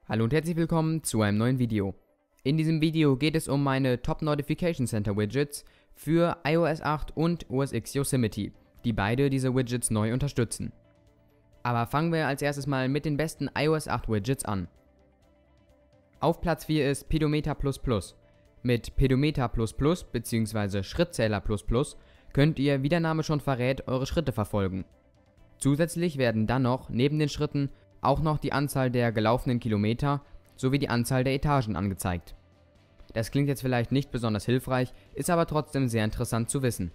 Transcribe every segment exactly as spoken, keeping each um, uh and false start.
Hallo und herzlich willkommen zu einem neuen Video. In diesem Video geht es um meine Top Notification Center Widgets für i O S acht und O S X Yosemite, die beide diese Widgets neu unterstützen. Aber fangen wir als erstes mal mit den besten i O S acht Widgets an. Auf Platz vier ist Pedometer plus plus. Mit Pedometer plus plus bzw. Schrittzähler plus plus könnt ihr, wie der Name schon verrät, eure Schritte verfolgen. Zusätzlich werden dann noch neben den Schritten auch noch die Anzahl der gelaufenen Kilometer sowie die Anzahl der Etagen angezeigt. Das klingt jetzt vielleicht nicht besonders hilfreich, ist aber trotzdem sehr interessant zu wissen.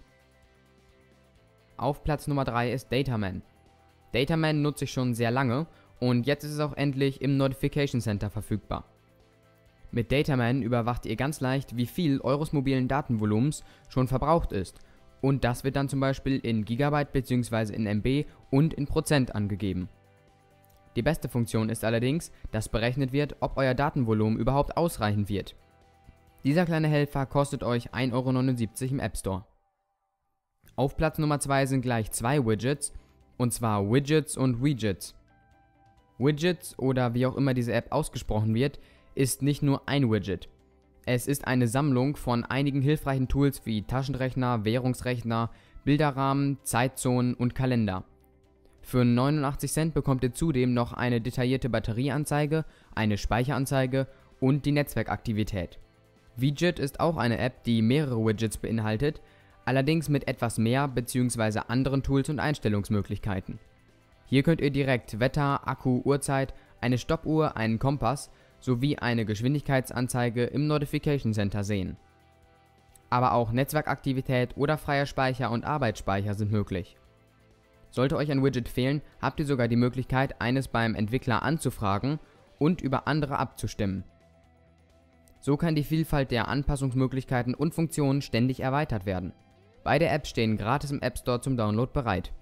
Auf Platz Nummer drei ist Dataman. Dataman nutze ich schon sehr lange und jetzt ist es auch endlich im Notification Center verfügbar. Mit Dataman überwacht ihr ganz leicht, wie viel eures mobilen Datenvolumens schon verbraucht ist, und das wird dann zum Beispiel in Gigabyte bzw. in M B und in Prozent angegeben. Die beste Funktion ist allerdings, dass berechnet wird, ob euer Datenvolumen überhaupt ausreichen wird. Dieser kleine Helfer kostet euch ein Euro neunundsiebzig im App Store. Auf Platz Nummer zwei sind gleich zwei Widgets, und zwar Widgets und Widgets. Widgets, oder wie auch immer diese App ausgesprochen wird, ist nicht nur ein Widget. Es ist eine Sammlung von einigen hilfreichen Tools wie Taschenrechner, Währungsrechner, Bilderrahmen, Zeitzonen und Kalender. Für neunundachtzig Cent bekommt ihr zudem noch eine detaillierte Batterieanzeige, eine Speicheranzeige und die Netzwerkaktivität. Widget ist auch eine App, die mehrere Widgets beinhaltet, allerdings mit etwas mehr bzw. anderen Tools und Einstellungsmöglichkeiten. Hier könnt ihr direkt Wetter, Akku, Uhrzeit, eine Stoppuhr, einen Kompass sowie eine Geschwindigkeitsanzeige im Notification Center sehen. Aber auch Netzwerkaktivität oder freier Speicher und Arbeitsspeicher sind möglich. Sollte euch ein Widget fehlen, habt ihr sogar die Möglichkeit, eines beim Entwickler anzufragen und über andere abzustimmen. So kann die Vielfalt der Anpassungsmöglichkeiten und Funktionen ständig erweitert werden. Beide Apps stehen gratis im App Store zum Download bereit.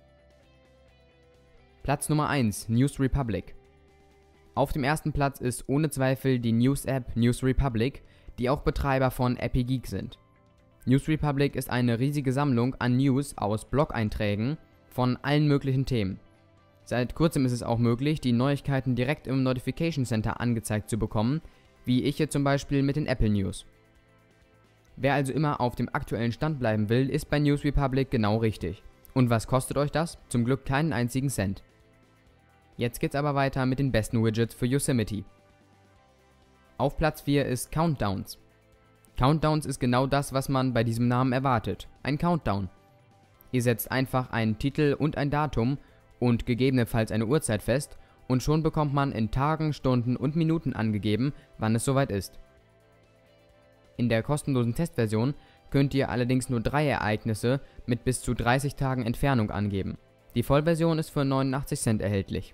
Platz Nummer eins, News Republic. Auf dem ersten Platz ist ohne Zweifel die News-App News Republic, die auch Betreiber von Epigeek sind. News Republic ist eine riesige Sammlung an News aus Blog-Einträgen von allen möglichen Themen. Seit kurzem ist es auch möglich, die Neuigkeiten direkt im Notification Center angezeigt zu bekommen, wie ich hier zum Beispiel mit den Apple News. Wer also immer auf dem aktuellen Stand bleiben will, ist bei News Republic genau richtig. Und was kostet euch das? Zum Glück keinen einzigen Cent. Jetzt geht's aber weiter mit den besten Widgets für Yosemite. Auf Platz vier ist Countdowns. Countdowns ist genau das, was man bei diesem Namen erwartet, ein Countdown. Ihr setzt einfach einen Titel und ein Datum und gegebenenfalls eine Uhrzeit fest und schon bekommt man in Tagen, Stunden und Minuten angegeben, wann es soweit ist. In der kostenlosen Testversion könnt ihr allerdings nur drei Ereignisse mit bis zu dreißig Tagen Entfernung angeben. Die Vollversion ist für neunundachtzig Cent erhältlich.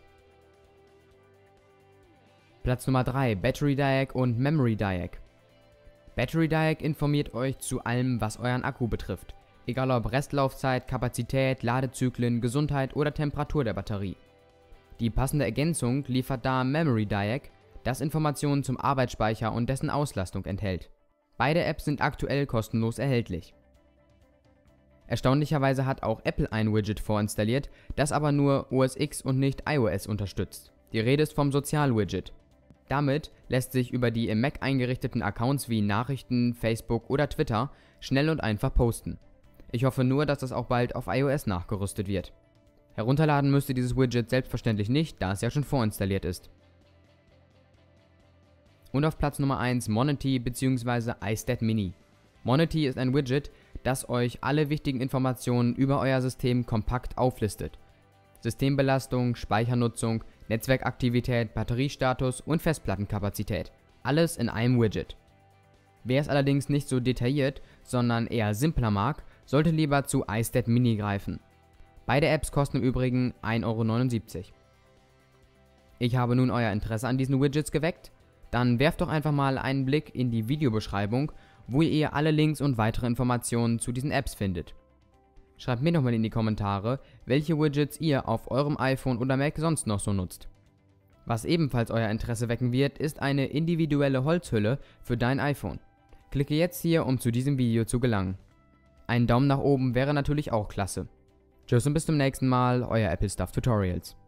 Platz Nummer drei, Battery Diag und Memory Diag. Battery Diag informiert euch zu allem, was euren Akku betrifft. Egal ob Restlaufzeit, Kapazität, Ladezyklen, Gesundheit oder Temperatur der Batterie. Die passende Ergänzung liefert da Memory Diag, das Informationen zum Arbeitsspeicher und dessen Auslastung enthält. Beide Apps sind aktuell kostenlos erhältlich. Erstaunlicherweise hat auch Apple ein Widget vorinstalliert, das aber nur O S X und nicht iOS unterstützt. Die Rede ist vom Sozial-Widget. Damit lässt sich über die im Mac eingerichteten Accounts wie Nachrichten, Facebook oder Twitter schnell und einfach posten. Ich hoffe nur, dass das auch bald auf iOS nachgerüstet wird. Herunterladen müsst ihr dieses Widget selbstverständlich nicht, da es ja schon vorinstalliert ist. Und auf Platz Nummer eins Monity bzw. iStat Mini. Monity ist ein Widget, das euch alle wichtigen Informationen über euer System kompakt auflistet. Systembelastung, Speichernutzung, Netzwerkaktivität, Batteriestatus und Festplattenkapazität. Alles in einem Widget. Wer es allerdings nicht so detailliert, sondern eher simpler mag, sollte lieber zu iStat Mini greifen. Beide Apps kosten im Übrigen ein Euro neunundsiebzig. Ich habe nun euer Interesse an diesen Widgets geweckt? Dann werft doch einfach mal einen Blick in die Videobeschreibung, wo ihr alle Links und weitere Informationen zu diesen Apps findet. Schreibt mir doch mal in die Kommentare, welche Widgets ihr auf eurem iPhone oder Mac sonst noch so nutzt. Was ebenfalls euer Interesse wecken wird, ist eine individuelle Holzhülle für dein iPhone. Klicke jetzt hier, um zu diesem Video zu gelangen. Ein Daumen nach oben wäre natürlich auch klasse. Tschüss und bis zum nächsten Mal, euer Apple Stuff Tutorials.